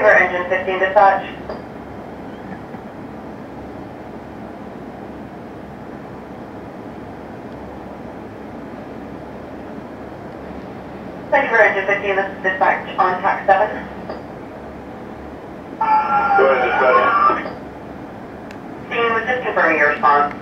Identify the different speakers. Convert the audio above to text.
Speaker 1: Vancouver Engine 15 dispatch. Vancouver Engine 15, this is dispatch on TAC 7.
Speaker 2: Go ahead, dispatch.
Speaker 1: Dean was just confirming your response.